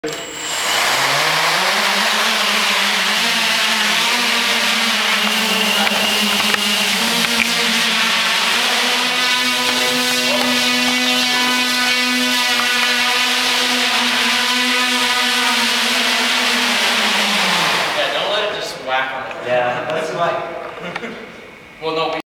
Yeah, don't let it just whack on it. Yeah, that's like. Well, no.